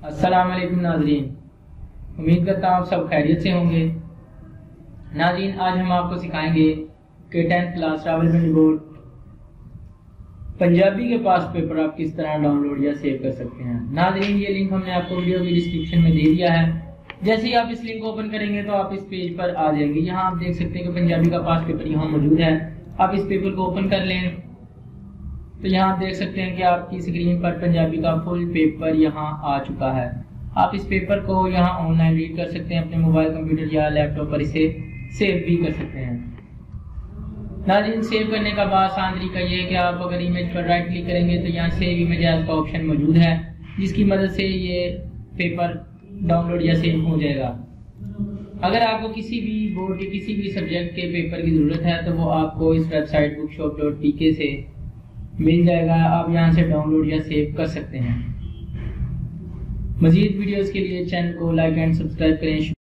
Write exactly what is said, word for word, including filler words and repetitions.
अस्सलाम वालेकुम नाजरीन, उम्मीद करता हूँ आप सब खैरियत से होंगे। नाजरीन, आज हम आपको सिखाएंगे कि tenth class Rawalpindi board Punjabi के पास पेपर आप किस तरह डाउनलोड या सेव कर सकते हैं। नाजरीन, ये लिंक हमने आपको वीडियो की डिस्क्रिप्शन में दे दिया है। जैसे ही आप इस लिंक को ओपन करेंगे तो आप इस पेज पर आ जाएंगे। यहाँ आप देख सकते हैं कि पंजाबी का पास पेपर यहाँ मौजूद है। आप इस पेपर को ओपन कर लें तो यहाँ आप देख सकते हैं कि आपकी स्क्रीन पर पंजाबी का फुल पेपर यहाँ आ चुका है। आप इस पेपर को यहाँ ऑनलाइन रीड कर सकते हैं, अपने मोबाइल कंप्यूटर या लैपटॉप पर इसे सेव भी कर सकते हैं। नाज़रीन, सेव करने का बाद आसान तरीका ये है कि आप अगर इमेज पर राइट क्लिक करेंगे तो यहाँ सेव इमेज एज का ऑप्शन मौजूद है, जिसकी मदद से ये पेपर डाउनलोड या सेव हो जाएगा। अगर आपको किसी भी बोर्ड के किसी भी सब्जेक्ट के पेपर की ज़रूरत है तो वो आपको इस वेबसाइट बुकशॉप डॉट टी के से मिल जाएगा। आप यहाँ से डाउनलोड या सेव कर सकते हैं। मज़ीद वीडियोस के लिए चैनल को लाइक एंड सब्सक्राइब करें।